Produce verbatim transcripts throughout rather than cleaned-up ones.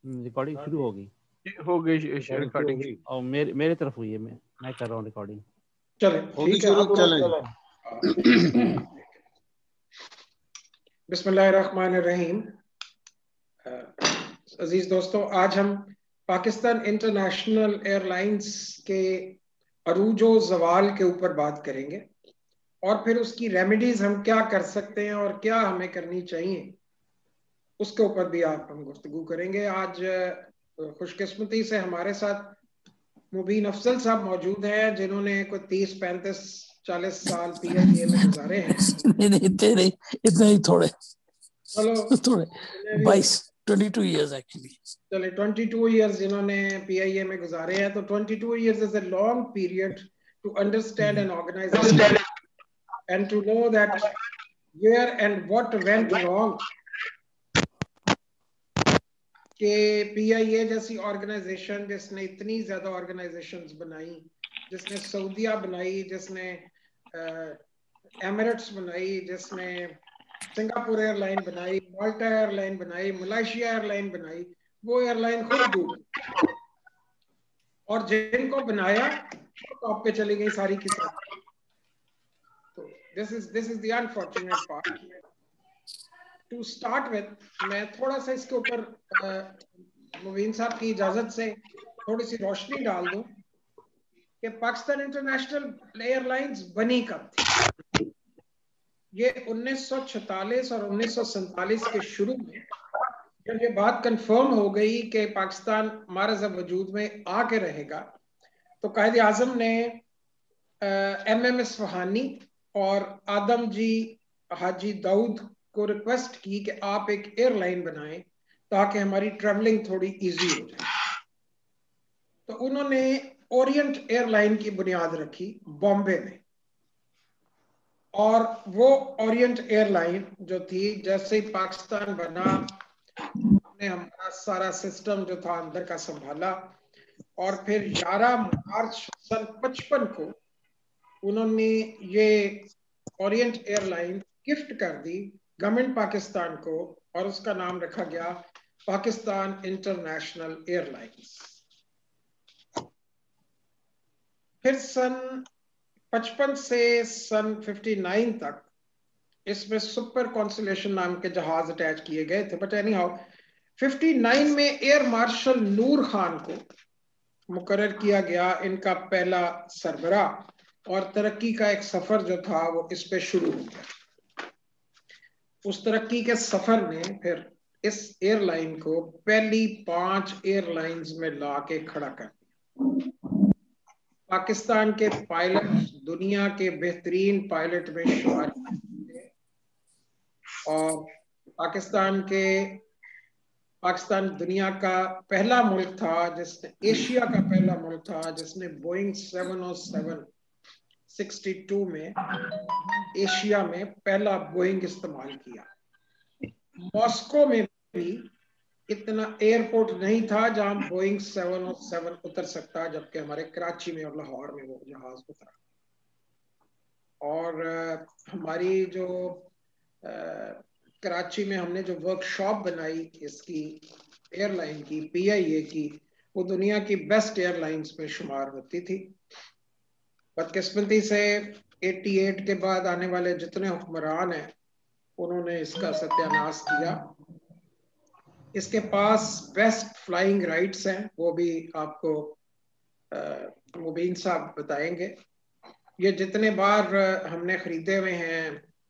Recording शुरू हो गई हो गई रिकॉर्डिंग और मेरे मेरे तरफ हुई है, मैं मैं कर रहा हूँ रिकॉर्डिंग। चले ठीक है, आप चलें। बिस्मिल्लाहिर्रहमानिर्रहीम। अजीज दोस्तों, आज हम पाकिस्तान इंटरनेशनल एयरलाइंस के अरूजो ज़वाल के ऊपर बात करेंगे और फिर उसकी रेमेडीज हम क्या कर सकते हैं और क्या हमें करनी चाहिए उसके ऊपर भी आप हम गुफ्तगू करेंगे। आज खुशकिस्मती से हमारे साथ मुबीन अफजल साहब मौजूद हैं, जिन्होंने कोई तीस पैंतीस चालीस साल पी आई ए में गुजारे हैं। नहीं नहीं इतने नहीं, इतने ही थोड़े चलो थोड़े बाईस ट्वेंटी टू इयर्स एक्चुअली। चले ट्वेंटी टू इयर्स जिन्होंने पी आई ए में गुजारे हैं, तो twenty two years is a long period to understand an organisation and to know that where and what went wrong. कि पी आई ए जैसी organisation जिसने इतनी ज्यादा ऑर्गेनाइजेशंस बनाई, जिसने सऊदिया बनाई, जिसने एमिरेट्स बनाई, जिसने सिंगापुर एयरलाइन बनाई, माल्टा एयरलाइन बनाई, मलेशिया एयरलाइन बनाई, वो एयरलाइन खुद डूब और जिनको बनाया टॉप पे चली गई सारी की सारी। तो this is this is the unfortunate part. To start with, मैं थोड़ा सा इसके ऊपर मुबीन साहब की इजाजत से थोड़ी सी रोशनी डाल दूं कि पाकिस्तान इंटरनेशनल एयरलाइंस बनी कब थी। ये उन्नीस सौ छियालीस और उन्नीस सौ सैंतालीस के शुरू में जब ये बात कंफर्म हो गई कि पाकिस्तान मारज़ वजूद में आके रहेगा, तो कायद आजम ने एम एम इस्फहानी और आदम जी हाजी दाऊद को रिक्वेस्ट की कि आप एक एयरलाइन बनाएं ताकि हमारी ट्रैवलिंग थोड़ी इजी हो जाए। तो उन्होंने ओरिएंट एयरलाइन की बुनियाद रखी बॉम्बे में, और वो ओरिएंट एयरलाइन जो थी, जैसे ही पाकिस्तान बना ने हमारा सारा सिस्टम जो था अंदर का संभाला, और फिर ग्यारह मार्च सन पचपन को उन्होंने ये ओरिएंट एयरलाइन गिफ्ट कर दी गवर्नमेंट पाकिस्तान को, और उसका नाम रखा गया पाकिस्तान इंटरनेशनल एयरलाइंस। फिर सन पचपन से सन उनसठ तक इसमें सुपर कॉन्सुलेशन नाम के जहाज अटैच किए गए थे। बट एनी हाउ उनसठ में एयर मार्शल नूर खान को मुकर्रर किया गया इनका पहला सरबराह, और तरक्की का एक सफर जो था वो इस पे शुरू हो गया। उस तरक्की के सफर ने फिर इस एयरलाइन को पहली पांच एयरलाइंस में ला के खड़ा कर दिया। पाकिस्तान के पायलट दुनिया के बेहतरीन पायलट में शुमार थे, और पाकिस्तान के पाकिस्तान दुनिया का पहला मुल्क था जिसने, एशिया का पहला मुल्क था जिसने Boeing seven O seven sixty two में एशिया में पहला बोइंग इस्तेमाल किया। मॉस्को में भी इतना एयरपोर्ट नहीं था जहां बोइंग सेवन ओ सेवन उतर सकता, जबकि हमारे कराची में और लाहौर में वो जहाज उतरा। और आ, हमारी जो आ, कराची में हमने जो वर्कशॉप बनाई इसकी एयरलाइन की, पी आई ए की, वो दुनिया की बेस्ट एयरलाइंस में शुमार होती थी। बदकिस्मती से अठासी के बाद आने वाले जितने हुक्मरान हैं उन्होंने इसका सत्यानाश किया। इसके पास बेस्ट फ्लाइंग राइट्स हैं, वो भी आपको मुबीन साहब बताएंगे। ये जितने बार हमने खरीदे हुए हैं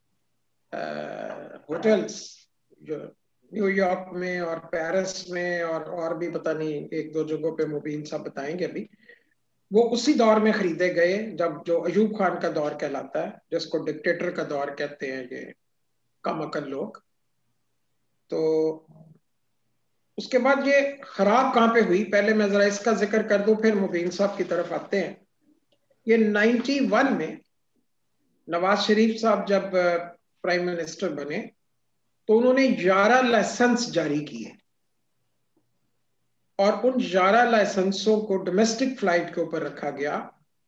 होटल्स, जो न्यूयॉर्क में और पेरिस में और और भी पता नहीं एक दो जगहों पे मुबीन साहब बताएंगे अभी, वो उसी दौर में खरीदे गए जब जो अयूब खान का दौर कहलाता है, जिसको डिक्टेटर का दौर कहते हैं ये कम अकल लोग। तो उसके बाद ये खराब कहाँ पे हुई, पहले मैं जरा इसका जिक्र कर दूं फिर मुबीन साहब की तरफ आते हैं। ये इक्यानवे में नवाज शरीफ साहब जब प्राइम मिनिस्टर बने तो उन्होंने ग्यारह लाइसेंस जारी किए, और उन ग्यारह लाइसेंसों को डोमेस्टिक फ्लाइट के ऊपर रखा गया,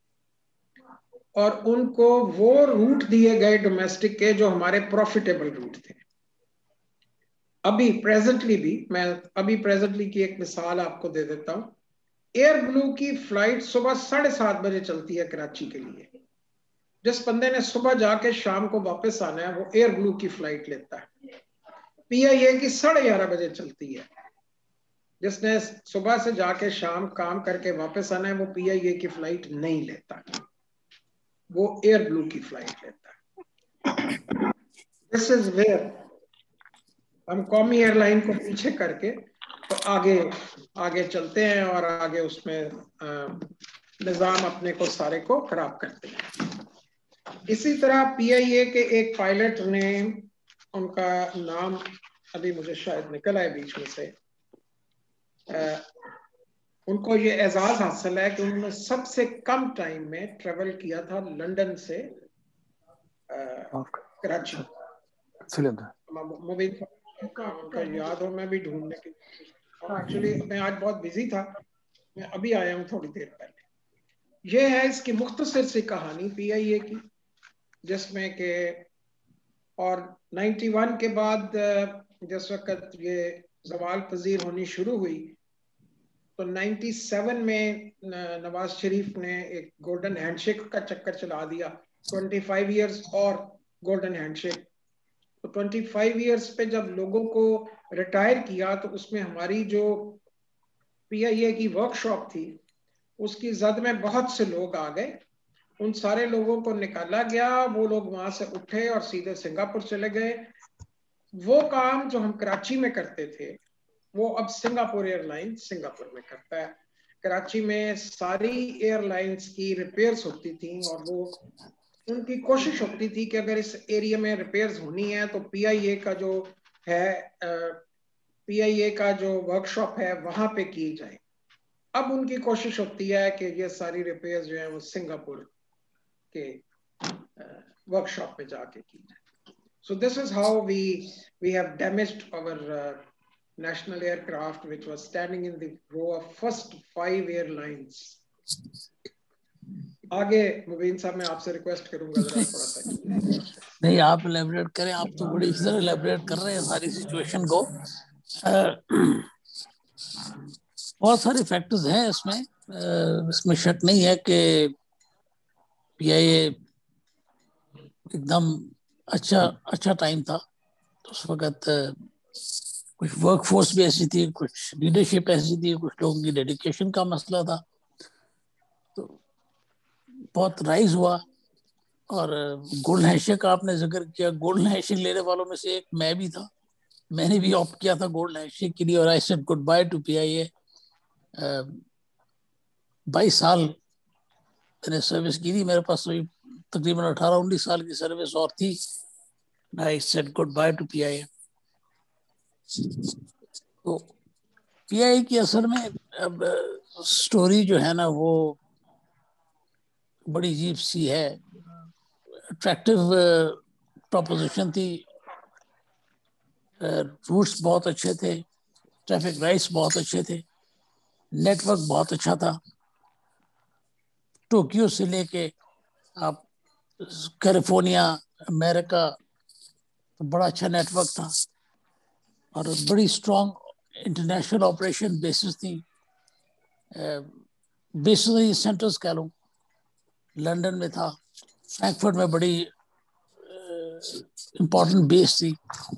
और उनको वो रूट दिए गए डोमेस्टिक के जो हमारे प्रॉफिटेबल रूट थे। अभी प्रेजेंटली भी, मैं अभी प्रेजेंटली की एक मिसाल आपको दे देता हूँ। एयर ब्लू की फ्लाइट सुबह साढ़े सात बजे चलती है कराची के लिए। जिस बंदे ने सुबह जाके शाम को वापस आना है वो एयर ब्लू की फ्लाइट लेता है। पीआईए की साढ़े ग्यारह बजे चलती है। जिसने सुबह से जाके शाम काम करके वापस आना है वो पीआईए की फ्लाइट नहीं लेता, वो एयर ब्लू की फ्लाइट लेता है। दिस इज वेयर हम कौमी एयरलाइन को पीछे करके तो आगे आगे चलते हैं और आगे उसमें निज़ाम अपने को सारे को खराब करते हैं। इसी तरह पीआईए के एक पायलट ने, उनका नाम अभी मुझे शायद निकल आए बीच में से, आ, उनको ये एजाज हासिल है कि उन्होंने सबसे कम टाइम में ट्रेवल किया था लंदन से कराची। मुबीन उनका याद हो, मैं भी ढूंढने की एक्चुअली मैं आज बहुत बिजी था, मैं अभी आया हूँ थोड़ी देर पहले। ये है इसकी मुख्तसर सी कहानी पीआईए की, जिसमें के और इक्यानवे के बाद जिस वक्त ये ज़वाल पजीर होनी शुरू हुई तो सत्तानवे में नवाज शरीफ ने एक गोल्डन हैंडशेक का चक्कर चला दिया, पच्चीस इयर्स और गोल्डन हैंडशेक। तो पच्चीस इयर्स पे जब लोगों को रिटायर किया तो उसमें हमारी जो पीआईए की वर्कशॉप थी उसकी जद में बहुत से लोग आ गए। उन सारे लोगों को निकाला गया, वो लोग वहां से उठे और सीधे सिंगापुर चले गए। वो काम जो हम कराची में करते थे वो अब सिंगापुर एयरलाइंस सिंगापुर में करता है। कराची में सारी एयरलाइंस की रिपेयर्स होती थी और वो उनकी कोशिश होती थी कि अगर इस एरिया में रिपेयर्स होनी है तो पीआईए का जो है पीआईए का जो वर्कशॉप है वहां पे की जाए। अब उनकी कोशिश होती है कि ये सारी रिपेयर्स जो है वो सिंगापुर के वर्कशॉप में जाके की जाए। So this is how we we have damaged our national aircraft which was standing in the row of first five airlines. आगे मुबीन साहब मैं आपसे रिक्वेस्ट करूंगा जरा थोड़ा सा। नहीं, आप एलैबोरेट करें, आप तो बड़ी इधर एलैबोरेट कर रहे हैं सारी सिचुएशन को। बहुत सारे फैक्टर्स हैं इसमें, इसमें शक नहीं है कि पीआईए एकदम अच्छा अच्छा टाइम था। तो उस वक्त कुछ वर्कफोर्स भी ऐसी थी, कुछ लीडरशिप ऐसी थी, कुछ लोगों की डेडिकेशन का मसला था, तो बहुत राइज हुआ। और गोल्डन हैंडशेक का आपने जिक्र किया, गोल्डन हैंडशेक लेने वालों में से एक मैं भी था। मैंने भी ऑप्ट किया था गोल्डन हैंडशेक के लिए और I said goodbye to PIA. बाईस साल मैंने सर्विस की थी, मेरे पास तो तकरीबन अठारह उन्नीस साल की सर्विस और थी। I said goodbye to PIA. तो पीआईए की असल में अब स्टोरी जो है ना वो बड़ी अजीब सी है। अट्रैक्टिव प्रोपोजिशन थी, रूट्स बहुत अच्छे थे, ट्रैफिक राइट्स बहुत अच्छे थे, नेटवर्क बहुत अच्छा था। टोक्यो से लेके आप कैलिफोर्निया, अमेरिका, तो बड़ा अच्छा नेटवर्क था और बड़ी स्ट्रॉन्ग इंटरनेशनल ऑपरेशन बेसिस थी। बेसिकली सेंटर्स कह लूँ, लंदन में था, फ्रैंकफर्ट में बड़ी इम्पोर्टेंट बेस थी।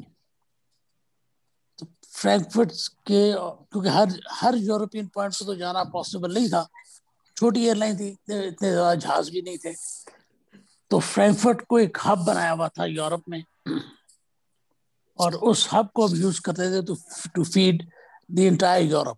तो फ्रैंकफर्ट के, क्योंकि हर हर यूरोपियन पॉइंट पे तो जाना पॉसिबल नहीं था, छोटी एयरलाइन थी, इतने ज़्यादा जहाज भी नहीं थे, तो फ्रैंकफर्ट को एक हब बनाया हुआ था यूरोप में और उस हब को हम यूज करते थे to to feed the entire Europe.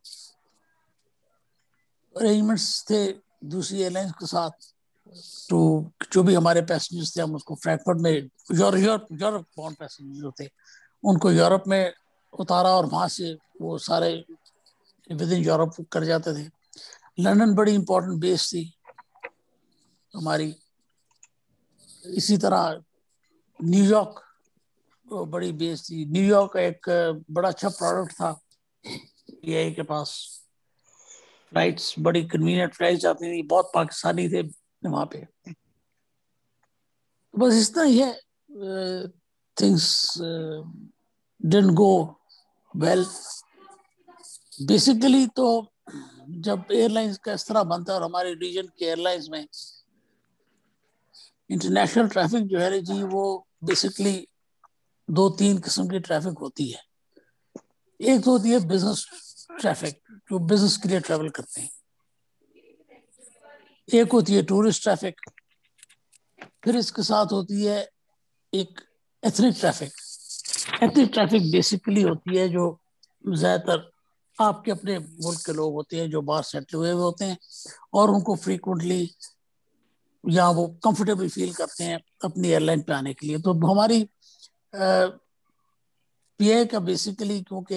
Arrangements थे दूसरी एयरलाइंस के साथ, तो जो भी हमारे पैसेंजर्स थे हम उसको फ्रैंकफर्ट में, यूरोप यूरोप बाउंड पैसेंजर जो थे उनको यूरोप में उतारा और वहाँ से वो सारे विद इन यूरोप कर जाते थे। लंदन बड़ी इंपॉर्टेंट बेस थी हमारी। इसी तरह न्यूयॉर्क बड़ी बेस थी। न्यूयॉर्क एक बड़ा अच्छा प्रोडक्ट था पीआईए के पास, फ्लाइट्स बड़ी कन्वीनियंट फ्लाइट्स आती थी, बहुत पाकिस्तानी थे वहाँ पे। बस इस तरह ही है, things didn't go well basically तो जब एयरलाइंस का इस तरह बनता है और हमारे रीजन के एयरलाइंस में इंटरनेशनल ट्रैफिक जो है जी वो बेसिकली दो तीन किस्म की ट्रैफिक होती है। एक तो होती है बिजनेस ट्रैफिक, जो बिजनेस के लिए ट्रैवल करते हैं। एक होती है टूरिस्ट ट्रैफिक। फिर इसके साथ होती है एक ethnic traffic. Ethnic traffic basically होती है जो ज्यादातर आपके अपने मुल्क के लोग होते हैं जो बाहर सेटल हुए हुए होते हैं और उनको फ्रीक्वेंटली या वो कंफर्टेबल फील करते हैं अपनी एयरलाइन पे आने के लिए। तो हमारी पीआई का बेसिकली क्योंकि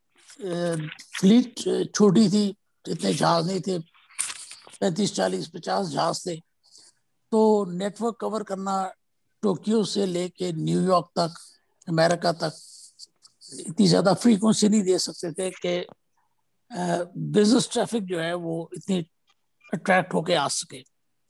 फ्लीट छोटी थी, इतने जहाज नहीं थे, पैंतीस चालीस पचास जहाज थे, तो नेटवर्क कवर करना टोक्यो से लेके न्यूयॉर्क तक, अमेरिका तक इतनी ज्यादा फ्रीक्वेंसी नहीं दे सकते थे कि बिजनेस ट्रैफिक जो है वो इतनी अट्रैक्ट होके आ सके।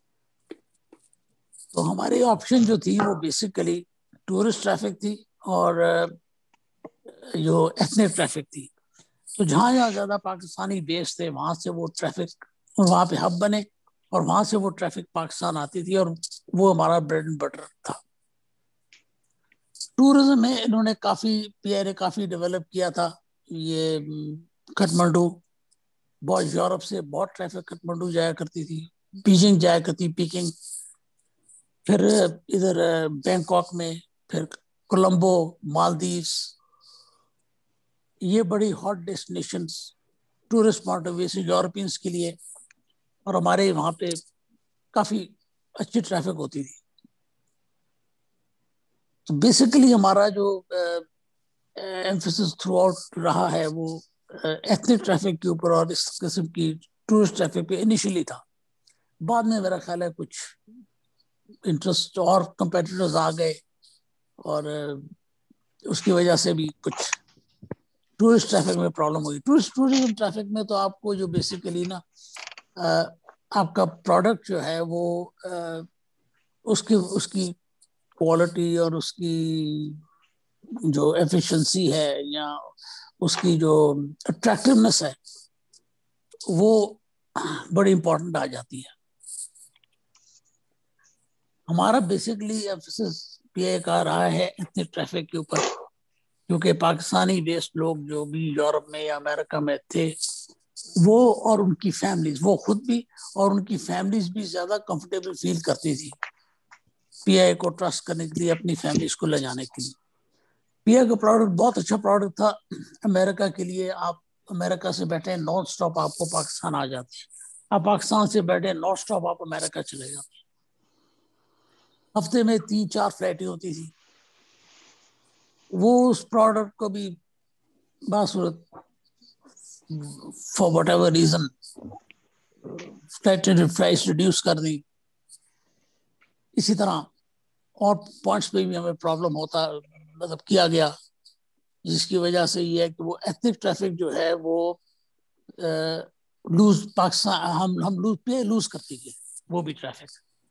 तो हमारी ऑप्शन जो थी वो बेसिकली टूरिस्ट ट्रैफिक थी और जो एथनिक ट्रैफिक थी। तो जहाँ जहाँ ज्यादा पाकिस्तानी बेस थे वहां से वो ट्रैफिक वहां पे हब बने और वहां से वो ट्रैफिक पाकिस्तान आती थी और वो हमारा ब्रेड एंड बटर था। टूरिज्म में इन्होंने काफी पीआई ने काफी डेवलप किया था। ये काठमांडू, बहुत यूरोप से बहुत ट्रैफिक काठमांडू जाया करती थी, बीजिंग जाया करती, पीकिंग, फिर इधर बैंकॉक में, फिर कोलंबो, मालदीव्स, ये बड़ी hot destinations tourist point of view से यूरोपियंस के लिए, और हमारे वहाँ पे काफी अच्छी ट्रैफिक होती थी। तो बेसिकली हमारा जो एम्फेसिस थ्रू आउट रहा है वो एथनिक ट्रैफिक के ऊपर और इस किस्म की टूरिस्ट ट्रैफिक पे इनिशियली था। बाद में मेरा ख्याल है कुछ इंटरेस्ट और कंपेटिटर्स आ गए और उसकी वजह से भी कुछ टूरिस्ट ट्रैफिक में प्रॉब्लम हुई। टूरिस्ट टूरिज्म ट्रैफिक में तो आपको जो बेसिकली ना आपका प्रोडक्ट जो है वो उसकी उसकी क्वालिटी और उसकी जो एफिशिएंसी है या उसकी जो अट्रैक्टिवनेस है वो बड़ी इंपॉर्टेंट आ जाती है। हमारा बेसिकली एम्फेसिस पीआई का रहा है एथनिक ट्रैफिक के ऊपर, क्योंकि पाकिस्तानी बेस्ड लोग जो भी यूरोप में या अमेरिका में थे वो और उनकी फैमिलीज, वो खुद भी और उनकी फैमिलीज भी ज्यादा कंफर्टेबल फील करती थी पीआई को ट्रस्ट करने के लिए, अपनी फैमिलीज को ले जाने के लिए। पीआई का प्रोडक्ट बहुत अच्छा प्रोडक्ट था अमेरिका के लिए। आप अमेरिका से बैठे नॉन स्टॉप आपको पाकिस्तान आ जाते हैं, आप पाकिस्तान से बैठे नॉन स्टॉप आप अमेरिका चले जाते हैं। हफ्ते में तीन चार फ्लाइटें होती थी। वो उस प्रोडक्ट को भी बासूरत for whatever reason flight price reduce कर दी। इसी तरह और पॉइंट्स पे भी हमें प्रॉब्लम होता मतलब किया गया, जिसकी वजह से ये है कि वो एथनिक ट्रैफिक जो है वो लूज पाकिस्तान हम हम लूज पे लूज करती है वो भी ट्रैफिक।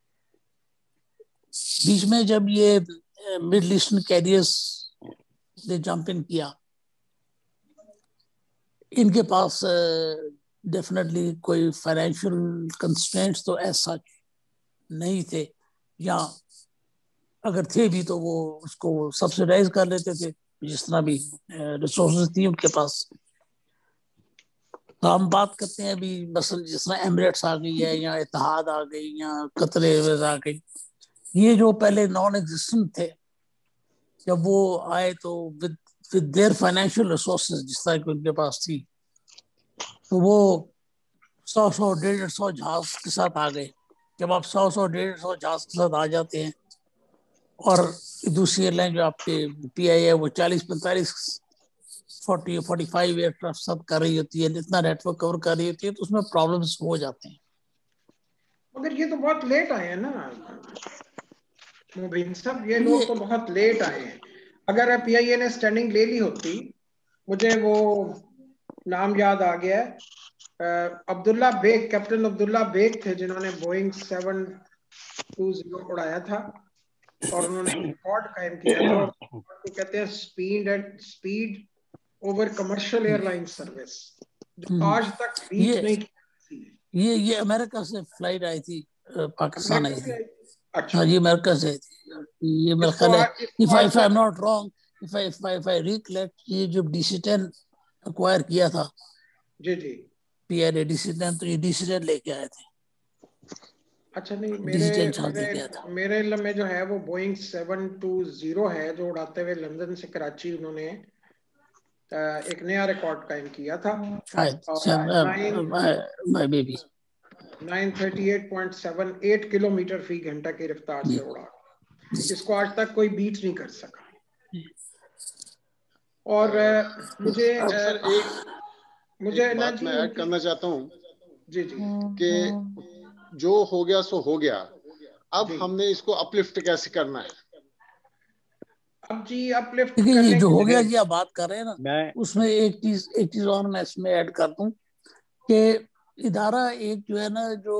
बीच में जब ये मिडल ईस्टर्न कैरियर्स ने जंप इन किया, इनके पास डेफिनेटली uh, कोई फाइनेंशियल कंस्ट्रेंट्स तो एज सच नहीं थे, या अगर थे भी तो वो उसको सब्सिडाइज कर लेते थे जिस तरह भी रिसोर्सेज थी उनके पास। तो हम बात करते हैं अभी मसलन जिस तरह एमिरेट्स आ गई है या इत्तेहाद आ गई या कतर एयरवेज आ गई, ये जो पहले नॉन एग्जिस्टेंट थे, जब वो आए तो with with their financial resources जिस तरह की उनके पास थी, तो वो सौ सौ डेढ़ सौ जहाज के साथ आ गए। जब आप सौ सौ डेढ़ सौ जहाज के साथ आ जाते हैं और दूसरी एयरलाइन जो आपके पीआई है वो चालीस पैंतालीस फोर्टी फोर्टी फाइव एयरक्राफ्ट सब कर रही होती है, इतना नेटवर्क कवर कर रही होती है, तो उसमें प्रॉब्लम्स हो जाते हैं। मगर ये तो बहुत लेट आए हैं ना मुबीन साहब, ये लोग तो बहुत लेट आए हैं। अगर पीआईए ने स्टैंडिंग ले ली होती, मुझे वो नाम याद आ गया है, अब्दुल्ला बेग, कैप्टन अब्दुल्ला बेग थे जिन्होंने बोइंग सेवन टू जीरो उड़ाया था और उन्होंने रिकॉर्ड कायम किया था। और तो कहते हैं speed and speed over commercial airline service जो आज तक बीच ये नहीं की। ये ये अमेरिका से फ्लाइट आई थी, पाकिस्तान आई अमेरिका से थी। आई थी। अच्छा, हाँ, ये अमेरिका से आई थी। ये मेरा इसको ख्याल है, आ- इसको इफ आई आज इफ आई एम तक not wrong, if I if I if I recollect, ये जो डी सी टेन एक्वायर किया था जी जी। P R A D C ten, तो ये डी सी टेन लेके आए थे, अच्छा, नहीं, डी मेरे सी टेन साथ मेरे लेके आया था मेरे इल्म में जो है वो बोइंग सेवन टू जीरो है, जो उड़ाते हुए लंदन से कराची उन्होंने अ, एक नया रिकॉर्ड कायम किया था। शायद, my baby. Nine thirty eight point seven eight kilometre फी घंटा की रफ्तार से उड़ा। इसको आज तक कोई बीट नहीं कर सका। और अ, मुझे अब अ, सर एक मुझे एक ना बात जी मैं ऐड उनकी- करना चाहता हूँ जी जी कि जो हो गया सो हो गया, अब जी। हमने इसको अपलिफ्ट कैसे करना है। अब जी अपलिफ्ट देखिए, ये करने जो के हो गया लिए जी आप बात कर रहे हैं ना, मैं उसमें एक चीज एक चीज और मैं इसमें ऐड कर दूं कि इदारा एक जो है ना, जो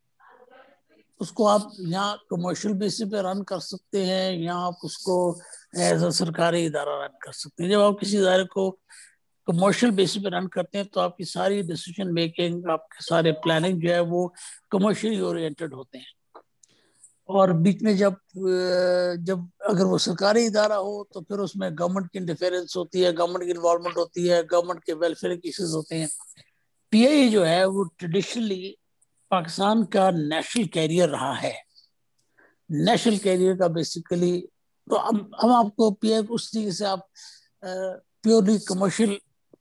उसको आप यहाँ कमर्शियल बेसिस पे रन कर सकते हैं, या आप उसको एज अ सरकारी इदारा रन कर सकते हैं। जब आप किसी इदारे को कमर्शियल बेसिस पे रन करते हैं तो आपकी सारी डिसीजन मेकिंग, आपके सारे प्लानिंग जो है वो कमर्शियली ओरिएंटेड होते हैं। और बीच में जब जब अगर वो सरकारी इदारा हो तो फिर उसमें गवर्नमेंट की इंटरफेरेंस होती है, गवर्नमेंट की इन्वॉल्वमेंट होती है, गवर्नमेंट के वेलफेयर के इश्यूज होते हैं। पी आई ए जो है वो ट्रेडिशनली पाकिस्तान का नेशनल कैरियर रहा है। नेशनल कैरियर का बेसिकली, तो हम हम आपको पी आई उस तरीके से आप प्योरली कमर्शियल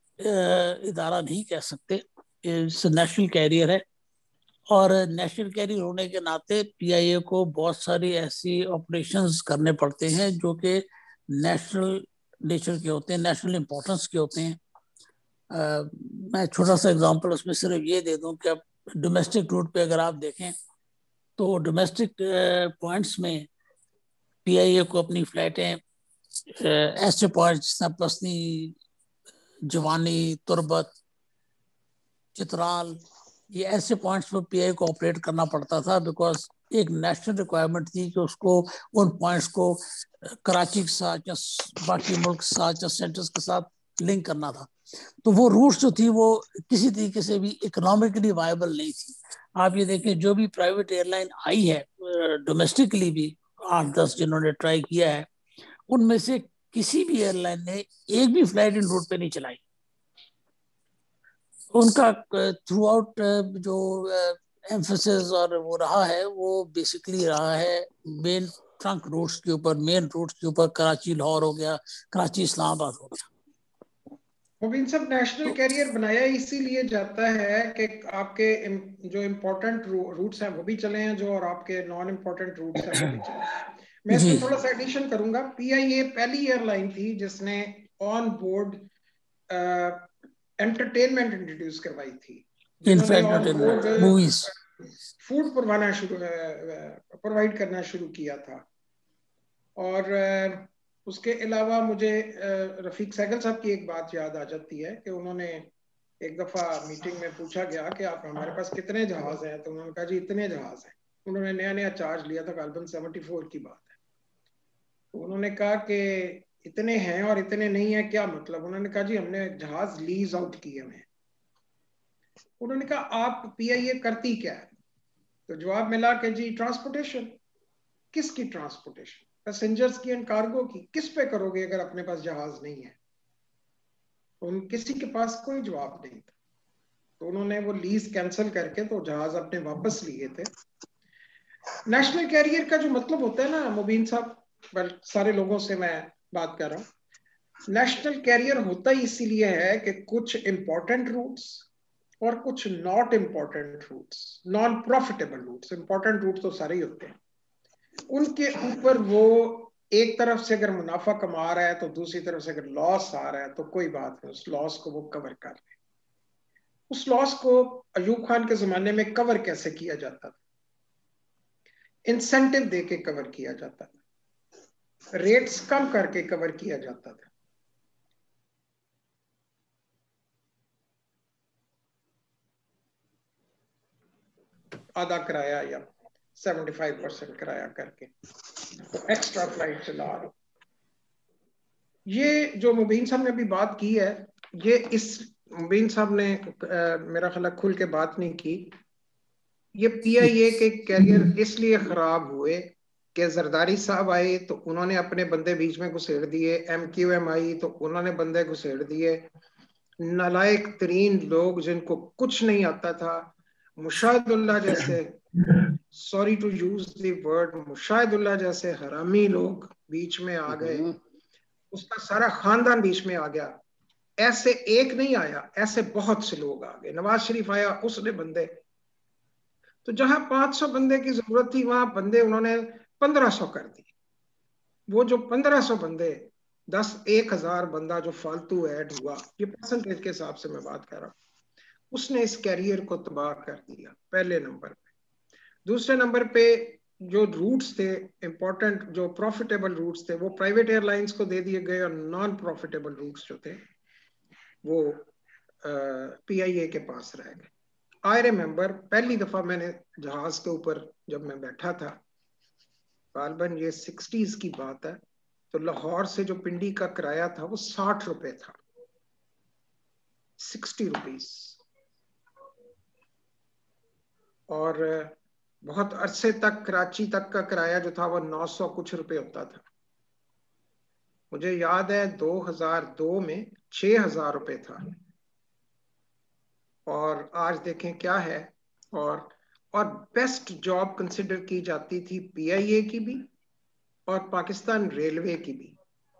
इदारा नहीं कह सकते, नेशनल कैरियर है। और नेशनल कैरियर होने के नाते पी आई ए को बहुत सारी ऐसी ऑपरेशंस करने पड़ते हैं जो कि नेशनल नेचर के होते हैं, नेशनल इंपॉर्टेंस के होते हैं। uh, मैं छोटा सा एग्जांपल उसमें सिर्फ ये दे दूं कि अब डोमेस्टिक रूट पे अगर आप देखें तो डोमेस्टिक पॉइंट्स में पी आई ए को अपनी फ्लाइटें ऐसे पॉइंट्स पसनी, जवानी, तुरबत, चित्राल, ये ऐसे पॉइंट्स पर पी आई को ऑपरेट करना पड़ता था, बिकॉज एक नेशनल रिक्वायरमेंट थी कि उसको उन पॉइंट्स को कराची के साथ या बाकी मुल्क के साथ या सेंटर्स के साथ लिंक करना था। तो वो रूट्स जो थी वो किसी तरीके से भी इकोनॉमिकली वायबल नहीं थी। आप ये देखें, जो भी प्राइवेट एयरलाइन आई है डोमेस्टिकली भी, आठ दस जिन्होंने ट्राई किया है, उनमें से किसी भी एयरलाइन ने एक भी फ्लाइट इन रूट पे नहीं चलाई। उनका थ्रू आउट जो एम्फेसिस और वो रहा है वो बेसिकली रहा है मेन ट्रंक रूट्स के ऊपर, मेन रूट्स के ऊपर। कराची लाहौर हो गया, कराची इस्लामाबाद हो गया। मुबीन साहब, नेशनल कैरियर बनाया इसीलिए जाता है कि आपके जो इम्पोर्टेंट रूट्स हैं वो भी चले हैं, जो और आपके नॉन इम्पोर्टेंट रूट्स हैं वो भी चले। मैं इसमें थोड़ा सा एडिशन करूंगा। पीआईए पहली एयरलाइन थी जिसने ऑन बोर्ड एंटरटेनमेंट इंट्रोड्यूस करवाई थी, मूवीज, फूड प्रोवाइड शुरू प्रोवाइड करना शुरू किया था। और उसके अलावा मुझे रफीक सहगल साहब की एक बात याद आ जाती है कि उन्होंने एक दफ़ा मीटिंग में पूछा गया कि आप हमारे पास कितने जहाज हैं, तो उन्होंने कहा जी इतने जहाज हैं। उन्होंने नया नया चार्ज लिया था, गालबन सेवेंटी फोर की बात है। तो उन्होंने कहा कि इतने हैं और इतने नहीं है, क्या मतलब? उन्होंने कहा जी हमने जहाज लीज आउट किए हुए हैं। उन्होंने कहा आप पीआईए करती क्या है? तो जवाब मिला कि जी ट्रांसपोर्टेशन। किसकी ट्रांसपोर्टेशन? पैसेंजर्स की एंड कार्गो की। किस पे करोगे अगर अपने पास जहाज नहीं है? तो उन किसी के पास कोई जवाब नहीं था। तो उन्होंने वो लीज कैंसिल करके तो जहाज अपने वापस लिए थे। नेशनल कैरियर का जो मतलब होता है ना मुबीन साहब, बल सारे लोगों से मैं बात कर रहा हूँ, नेशनल कैरियर होता ही इसीलिए है कि कुछ इंपॉर्टेंट रूट्स और कुछ not important routes, non profitable routes, important route तो सारे ही होते हैं, उनके ऊपर वो एक तरफ से अगर मुनाफा कमा रहा है तो दूसरी तरफ से अगर लॉस आ रहा है तो कोई बात नहीं, उस लॉस को वो कवर कर ले। उस लॉस को अयूब खान के जमाने में कवर कैसे किया जाता था? इंसेंटिव देके कवर किया जाता था, रेट्स कम करके कवर किया जाता था। आधा किराया या पचहत्तर परसेंट किराया करके तो एक्स्ट्रा फ्लाइट चला रहा। ये जो मुबीन साहब ने अभी बात की है ये इस मुबीन साहब ने आ, मेरा ख्याल खुल के बात नहीं की। ये पीआईए के कैरियर इसलिए खराब हुए कि जरदारी साहब आए तो उन्होंने अपने बंदे बीच में घुसेड़ दिए, एम क्यू एम आई तो उन्होंने बंदे घुसेड़ दिए, नालायक तरीन लोग जिनको कुछ नहीं आता था, मुशाहिदुल्लाह जैसे, sorry to use the word, Mushahidullah जैसे हरामी लोग बीच में आ गए, उसका सारा खानदान बीच में आ गया। ऐसे एक नहीं आया, ऐसे बहुत से लोग आ गए। नवाज शरीफ आया, उसने बंदे, तो जहां पांच सौ बंदे की जरूरत थी वहां बंदे उन्होंने पंद्रह सौ कर दिए। वो जो पंद्रह सौ बंदे, दस एक हजार बंदा जो फालतू ऐड हुआ, ये परसेंटेज के हिसाब से मैं बात कर रहा हूँ, उसने इस कैरियर को तबाह कर दिया, पहले नंबर पे। दूसरे नंबर पे जो रूट्स थे इंपॉर्टेंट, जो प्रॉफिटेबल रूट्स थे, वो प्राइवेट एयरलाइंस को दे दिए गए, और नॉन प्रॉफिटेबल रूट्स जो थे वो पीआईए के पास रह गए। आई रिमेम्बर पहली दफा मैंने जहाज के ऊपर जब मैं बैठा था, गालबन ये सिक्सटीज की बात है, तो लाहौर से जो पिंडी का किराया था वो साठ रुपए था, सिक्सटी रुपीज। और बहुत अरसे तक कराची तक का किराया जो था वो नौ सौ कुछ रुपए होता था। मुझे याद है दो हज़ार दो में छह हजार रुपए था, और आज देखें क्या है। और और बेस्ट जॉब कंसिडर की जाती थी पीआईए की भी और पाकिस्तान रेलवे की भी।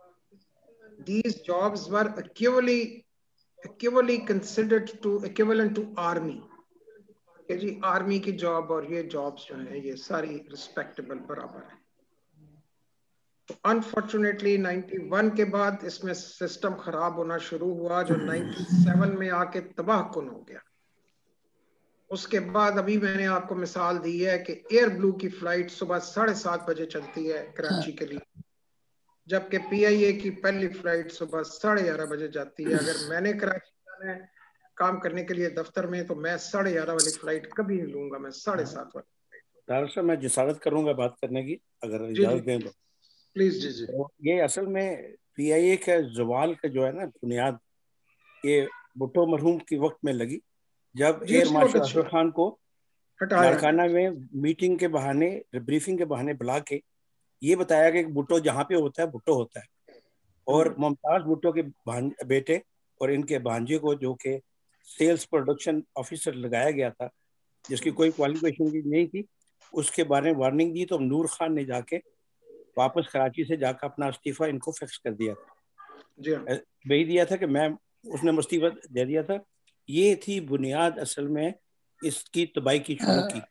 These jobs were equally equally considered to equivalent to army, कि जी आर्मी की जॉब और ये जॉब्स जो हैं ये सारी रिस्पेक्टेबल बराबर है। तो अनफॉर्चुनेटली इक्यानवे के बाद इसमें सिस्टम खराब होना शुरू हुआ, जो सत्तानवे में आके तबाह कुन हो गया। उसके बाद अभी मैंने आपको मिसाल दी है कि एयर ब्लू की फ्लाइट सुबह साढ़े सात बजे चलती है कराची के लिए, जबकि पीआईए की पहली फ्लाइट सुबह साढ़े ग्यारह बजे जाती है। अगर मैंने कराची जाना है काम करने के लिए दफ्तर में, तो मैं साढ़े ग्यारह वाली फ्लाइट कभी नहीं लूंगा, मैं साढ़े सात वाली। डॉक्टर साहब मैं जिसारत करूंगा बात करने की, अगर इजाजत दें तो। प्लीज जी जी। तो ये असल में पीआईए का जवाल का जो है ना बुनियाद, ये भुट्टो मरहूम के वक्त में लगी, जब एयर मार्शल अफजल खान को लाड़काना में मीटिंग के बहाने, ब्रीफिंग के बहाने बुला के ये बताया कि भुट्टो जहाँ पे होता है भुट्टो होता है, और मुमताज भुट्टो के बेटे और इनके भांजे को जो कि सेल्स प्रोडक्शन ऑफिसर लगाया गया था, जिसकी कोई क्वालिफिकेशन भी नहीं थी, उसके बारे में वार्निंग दी। तो नूर खान ने जाके वापस कराची से जाकर अपना इस्तीफा इनको फिक्स कर दिया था, भेज दिया था कि मैं, उसने इस्तीफा दे दिया था। ये थी बुनियाद असल में इसकी तबाही की शुरू की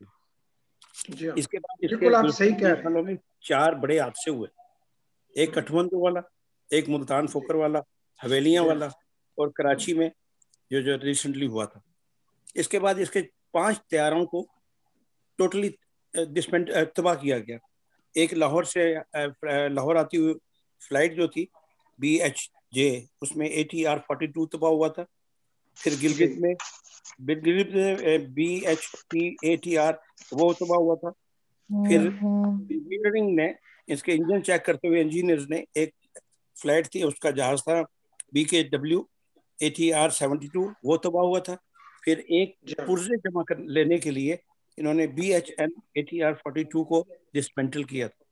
थी। इसके बाद इसके सालों में चार बड़े हादसे हुए, एक कठमंदू वाला, एक मुल्तान फोकर वाला, हवेलियां वाला, और कराची में जो जो रिसेंटली हुआ था। इसके बाद इसके पांच तैयारों को टोटली डिस्पेंड तबाह किया गया। एक लाहौर से लाहौर आती हुई फ्लाइट जो थी बी एच जे, उसमें A T R forty two तबाह हुआ था। फिर गिलगित में गिलगित में B H T A T R वो तबाह हुआ था। फिर इंजीनियरिंग ने इसके इंजन चेक करते हुए इंजीनियर्स ने एक फ्लाइट थी, उसका जहाज था B K W A T R seventy two, वो तबाह हुआ था। फिर एक पुर्जे जमा कर लेने के लिए इन्होंने B H N A T R forty two को डिसमेंटल किया था।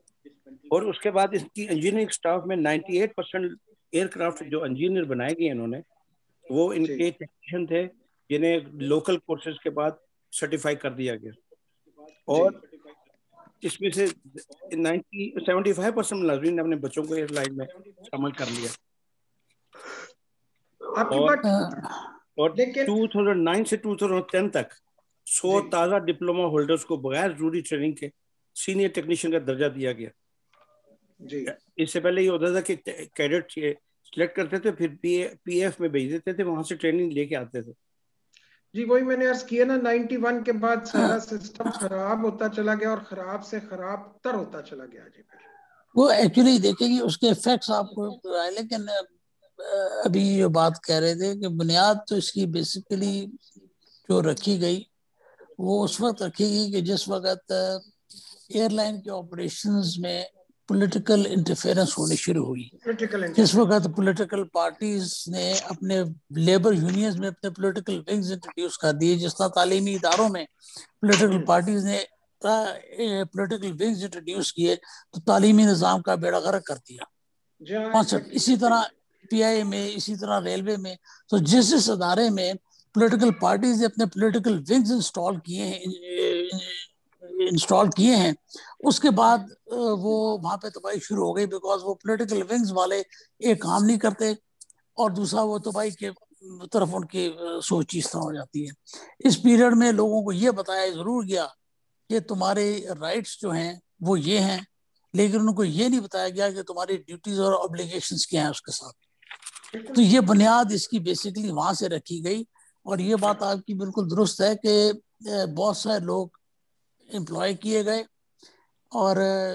और उसके बाद इसकी इंजीनियरिंग स्टाफ में अट्ठानवे परसेंट एयरक्राफ्ट जो इंजीनियर बनाए गए इन्होंने, वो इनके टेक्नीशियन थे जिन्हें लोकल कोर्सेज के बाद सर्टिफाई कर दिया गया। और इसमें से नाइन्टी सेवेंटी फाइव परसेंट मुलाजिमीन ने अपने बच्चों को एयरलाइन में शामिल कर लिया। और, और दो हज़ार नौ से दो हज़ार दस तक सौ ताज़ा डिप्लोमा होल्डर्स को बगैर जरूरी ट्रेनिंग के सीनियर टेक्नीशियन का दर्जा दिया गया। जी। इससे पहले ये होता था कि कैडेट सिलेक्ट करते थे, फिर पी एफ में भेज देते थे, वहां से ट्रेनिंग लेके आते थे। जी वही मैंने अर्ज किया ना, इक्यानवे के बाद सारा सिस्टम खराब होता चला गया और खराब से खराब तर होता चला गया। जी वो एक्चुअली देखेंगे उसके इफेक्ट्स आपको, लेकिन अभी जो बात कह रहे थे कि बुनियाद तो इसकी बेसिकली जो रखी गई वो उस वक्त रखी गई कि जिस वक्त एयरलाइन के ऑपरेशंस में पॉलिटिकल इंटरफेरेंस होनी शुरू हुई। जिस वक्त पॉलिटिकल पार्टीज ने अपने लेबर यूनियंस में अपने पॉलिटिकल विंग्स इंट्रोड्यूस कर दिए, जिस तरह तालीमी इदारों में पॉलिटिकल पार्टीज ने पॉलिटिकल विंग्स इंट्रोड्यूस किए तो तालीमी निज़ाम का बेड़ा गर्क कर दिया कॉन्सेप्ट। इसी तरह पीआईए में, इसी तरह रेलवे में, तो जिस जिस अदारे में पॉलिटिकल पार्टीज ने अपने पॉलिटिकल विंग्स इंस्टॉल किए हैं इंस्टॉल किए हैं उसके बाद वो वहाँ पे तबाही शुरू हो गई, बिकॉज वो पॉलिटिकल विंग्स वाले एक काम नहीं करते और दूसरा वो तबाही के तरफ उनकी सोच इस तरह हो जाती है। इस पीरियड में लोगों को ये बताया जरूर गया कि तुम्हारे राइट्स जो हैं वो ये हैं, लेकिन उनको ये नहीं बताया गया कि तुम्हारी ड्यूटीज और ऑब्लिगेशंस क्या हैं उसके साथ। तो ये बुनियाद इसकी बेसिकली वहाँ से रखी गई। और ये बात आपकी बिल्कुल दुरुस्त है कि बहुत सारे लोग एम्प्लॉय किए गए और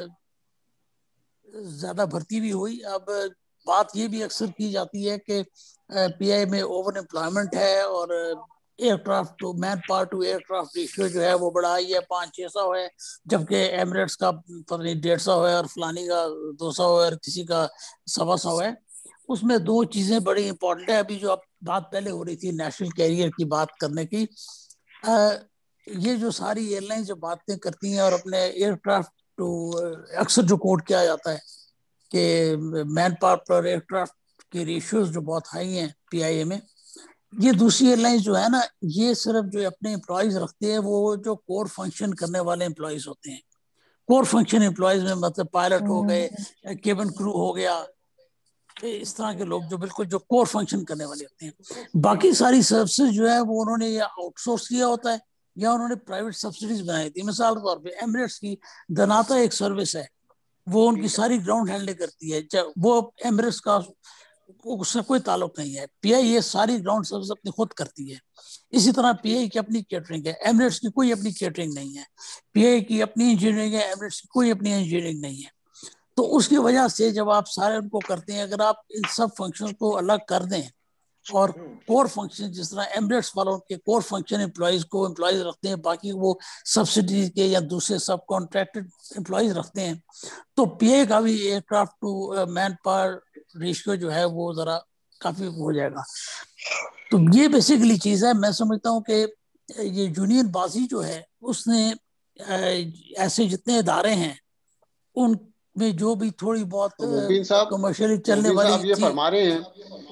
ज़्यादा भर्ती भी हुई। अब बात ये भी अक्सर की जाती है कि पीआई में ओवर एम्प्लॉयमेंट है और aircraft to manpower to aircraft ratio जो है वो बड़ा ही है, पाँच छः सौ है, जबकि एमिरेट्स का पता नहीं डेढ़ सौ है और फलानी का दो सौ है और किसी का सवा सौ है। उसमें दो चीज़ें बड़ी इंपॉर्टेंट है। अभी जो अब बात पहले हो रही थी नेशनल कैरियर की बात करने की, आ, ये जो सारी एयरलाइंस जो बातें करती हैं और अपने एयरक्राफ्ट टू अक्सर जो कोट किया जाता है कि मैन पावर पर एयरक्राफ्ट के रेशियोज जो बहुत हाई हैं पीआईए में, ये दूसरी एयरलाइंस जो है ना ये सिर्फ जो अपने एम्प्लॉयज रखते हैं वो जो कोर फंक्शन करने वाले एम्प्लॉयज होते हैं। कोर फंक्शन एम्प्लॉयज में मतलब पायलट हो गए, केबिन क्रू हो गया, इस तरह के लोग जो बिल्कुल जो कोर फंक्शन करने वाले होते हैं। बाकी सारी सर्विसेज जो है वो उन्होंने या आउटसोर्स किया होता है या उन्होंने प्राइवेट सब्सिडीज बनाई थी। मिसाल के तौर पे एमिरेट्स की दनाता एक सर्विस है, वो उनकी सारी ग्राउंड हैंडलिंग करती है, जब वो एमिरेट्स का उससे कोई ताल्लुक नहीं है। पीआई ये सारी ग्राउंड सर्विस अपनी खुद करती है। इसी तरह पीआई की अपनी केटरिंग है, एमिरेट्स की कोई अपनी केटरिंग नहीं है। पीआई की अपनी इंजीनियरिंग है, एमिरेट्स की कोई अपनी इंजीनियरिंग नहीं है। तो उसकी वजह से जब आप सारे उनको करते हैं, अगर आप इन सब फंक्शन को अलग कर दें और कोर फंक्शन जिस तरह एमिरेट्स वालों के कोर फंक्शन एम्प्लॉयज को एम्प्लॉयज रखते हैं, बाकी वो सब्सिडी के या दूसरे सब कॉन्ट्रैक्टेड एम्प्लॉयज रखते हैं, तो पीआई का भी aircraft to manpower ratio जो है वो जरा काफी हो जाएगा। तो ये बेसिकली चीज है। मैं समझता हूँ कि ये यूनियन बाजी जो है उसने ऐसे जितने इदारे हैं उनमें जो भी थोड़ी बहुत कमर्शियली चलने वाली ये फरमा रहे हैं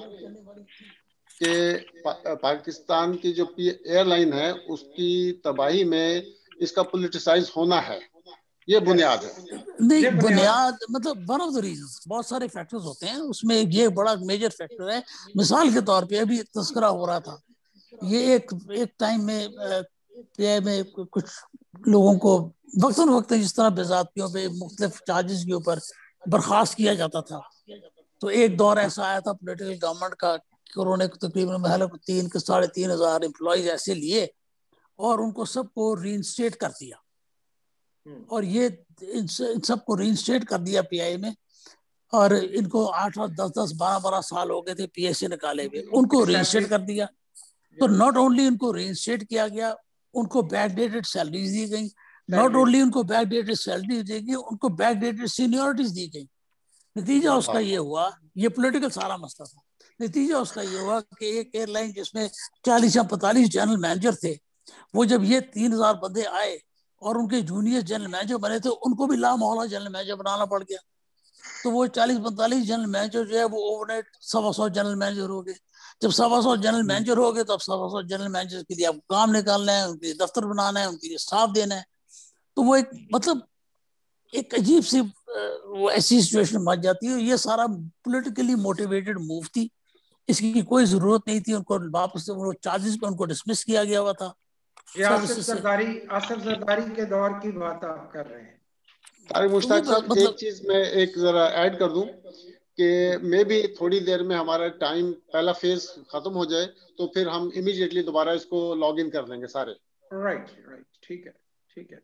कि पा, पाकिस्तान की जो एयरलाइन है उसकी तबाही में इसका पॉलिटिसाइज होना है, ये बुनियाद है। नहीं, बुनियाद मतलब वन ऑफ द रीजंस, बहुत सारे फैक्टर्स होते हैं उसमें, ये बड़ा मेजर फैक्टर है। मिसाल के तौर पे अभी तस्करा हो रहा था, ये एक एक टाइम में पीआई में कुछ लोगों को वक्तन वक्त जिस तरह बेजातियों पे मुख्तलिफ चार्जेस के ऊपर बर्खास्त किया जाता था, तो एक दौर ऐसा आया था पॉलिटिकल गवर्नमेंट का कि उन्होंने तकरीबन महल तीन के साढ़े तीन हजार एम्प्लॉयज ऐसे लिए और उनको सबको रीइंस्टेट कर दिया। और ये इन सबको रीइंस्टेट कर दिया पीआई में, और इनको आठ आठ दस दस बारह बारह साल हो गए थे पीआई से निकाले हुए, उनको रीइंस्टेट कर दिया। तो नॉट ओनली उनको रीइंस्टेट किया गया, उनको बैकडेटेड सैलरीज दी गई, नॉट ओनली उनको बैकडेटेड सैलरी दी गई, उनको बैकडेटेड सीनियरिटीज दी गई। नतीजा उसका ये हुआ, ये पॉलिटिकल सारा मसला था, नतीजा उसका ये हुआ कि एक एयरलाइन जिसमें चालीस या पैंतालीस जनरल मैनेजर थे, वो जब ये तीन हजार बंदे आए और उनके जूनियर जनरल मैनेजर बने थे, उनको भी लामौला जनरल मैनेजर बनाना पड़ गया। तो वो चालीस पैंतालीस जनरल मैनेजर जो है वो ओवरनाइट सवा सौ जनरल मैनेजर हो गए। जब सवा सौ जनरल मैनेजर हो गए तो अब सवा सौ जनरल मैनेजर के लिए आपको काम निकालना है, उनके लिए दफ्तर बनाना है, उनके लिए स्टाफ देना है। तो वो एक मतलब एक अजीब सी वो ऐसी सिचुएशन बन जाती है। ये सारा पॉलिटिकली मोटिवेटेड मूव थी, इसकी कोई जरूरत नहीं थी। उनको वापस से वो चार्जेस पे उनको डिसमिस किया गया हुआ था। ये आसिफ जरदारी आसिफ जरदारी के दौर की बात आप कर रहे हैं। तारिक मुश्ताक साहब, मतलब... एक चीज मैं एक जरा ऐड कर दूं कि मे भी थोड़ी देर में हमारा टाइम पहला फेज खत्म हो जाए तो फिर हम इमीडिएटली दोबारा इसको लॉग इन कर लेंगे सारे। राइट राइट ठीक है ठीक है।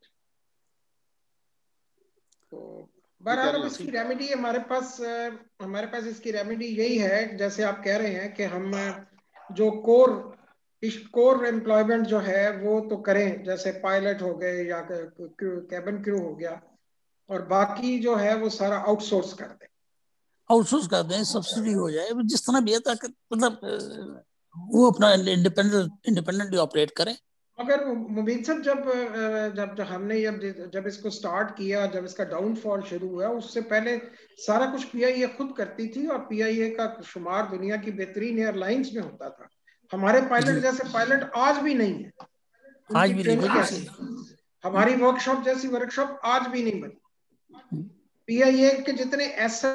तो बहरहाल अब इसकी रेमेडी हमारे पास हमारे पास इसकी रेमेडी यही है, जैसे आप कह रहे हैं कि हम जो कोर कोर एम्प्लॉयमेंट जो है वो तो करें, जैसे पायलट हो गए या कैबिन क्रू हो गया, और बाकी जो है वो सारा आउटसोर्स कर दें। आउटसोर्स कर दें, सब्सिडी हो जाए, जिस तरह भी है, ताकि मतलब वो अपना इंडिपेंडेंट इंडिपेंडेंटली ऑपरेट करें। मगर मुबीन साहब, जब जब जब हमने जब जब इसको स्टार्ट किया, जब इसका डाउनफॉल शुरू हुआ, उससे पहले सारा कुछ पीआईए खुद करती थी और पीआईए का शुमार दुनिया की बेहतरीन एयरलाइंस में होता था। हमारे पायलट जैसे पायलट आज भी नहीं है, आज भी नहीं बनी। हमारी वर्कशॉप जैसी वर्कशॉप आज भी नहीं बनी। पीआईए के जितने ऐसे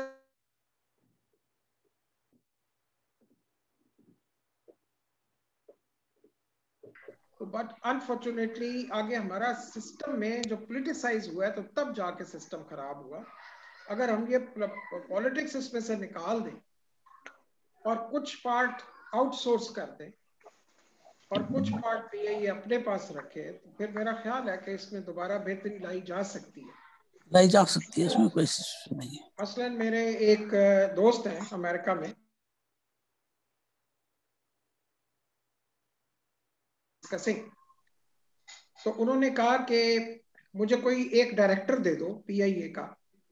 बट अनफॉर्चुनेटली आगे हमारा सिस्टम में जो पॉलिटिसाइज हुआ है, तो तब जाके सिस्टम खराब हुआ। अगर हम ये पॉलिटिक्स इसमें से निकाल दें और कुछ पार्ट आउटसोर्स कर दें और कुछ पार्ट पीआईए अपने पास रखे, तो फिर मेरा ख्याल है कि इसमें दोबारा बेहतरी लाई जा सकती है लाई जा सकती है इसमें कोई नहीं है। मसलन मेरे एक दोस्त हैं अमेरिका में, तो उन्होंने कहा कि मुझे कोई एक डायरेक्टर दे दो पीआईए का,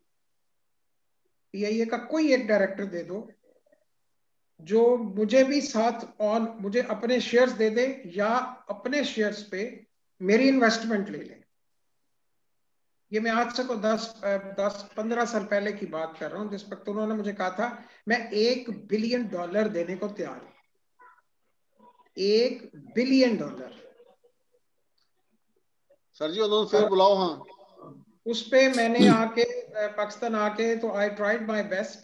पीआईए का कोई एक डायरेक्टर दे दो जो मुझे भी साथ ऑन मुझे अपने शेयर्स दे दे या अपने शेयर्स पे मेरी इन्वेस्टमेंट ले ले। ये मैं आज से को दस दस पंद्रह साल पहले की बात कर रहा हूँ, जिस वक्त उन्होंने मुझे कहा था मैं एक बिलियन डॉलर देने को तैयार हूँ, एक बिलियन डॉलर। सर जी उन्होंने फिर बुलाओ। हाँ, उस पे मैंने आके पाकिस्तान आके तो I tried my best.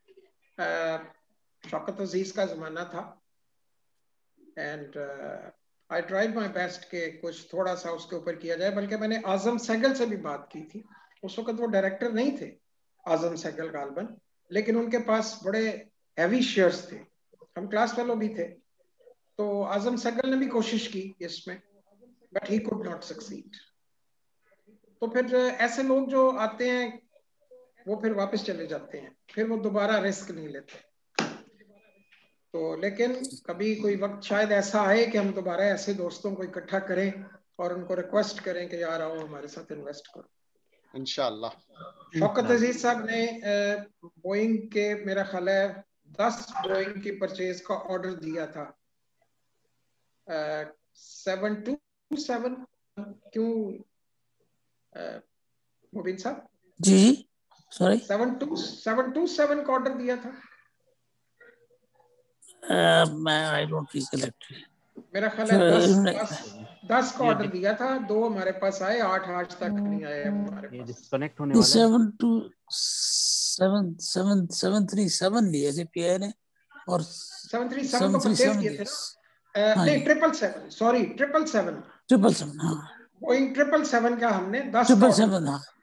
Shaukat Aziz का जमाना था and I tried my best के कुछ थोड़ा सा उसके ऊपर किया जाए। बल्कि मैंने आजम सहगल से भी बात की थी, उस वक्त वो डायरेक्टर नहीं थे आजम सहगल गालबन, लेकिन उनके पास बड़े हैवी शेयर्स थे, हम क्लास फेलो भी थे। तो आजम सहगल ने भी कोशिश की इसमें, but he could not succeed. तो फिर ऐसे लोग जो आते हैं वो फिर वापस चले जाते हैं, फिर वो दोबारा रिस्क नहीं लेते। तो लेकिन कभी कोई वक्त शायद ऐसा आए कि हम दोबारा ऐसे दोस्तों को इकट्ठा करें और उनको रिक्वेस्ट करें कि यार आओ हमारे साथ इन्वेस्ट करो इंशाल्लाह। शौकत अजीज साहब ने बोइंग के मेरा ख्याल है दस बोइंग की परचेज का ऑर्डर दिया था। सेवन टू सेवन क्यों मुबीन साहब? जी sorry, seven two seven two seven का ऑर्डर दिया था। uh, मैं आई डोंट रिकलेक्ट। मेरा ख्याल है दस दस दस का ऑर्डर दिया था, दो हमारे पास आए, आठ आज तक नहीं आए हमारे पास। डिस्कनेक्ट होने वाला है। Seven two seven seven seven three seven लिए थे पीआई ने और सेवन थ्री सेवन को परचेज किए थे ना। नहीं triple seven, sorry triple seven triple seven हाँ बोइंग ट्रिपल सेवन का हमने दस ट्रिपल सेवन हाँ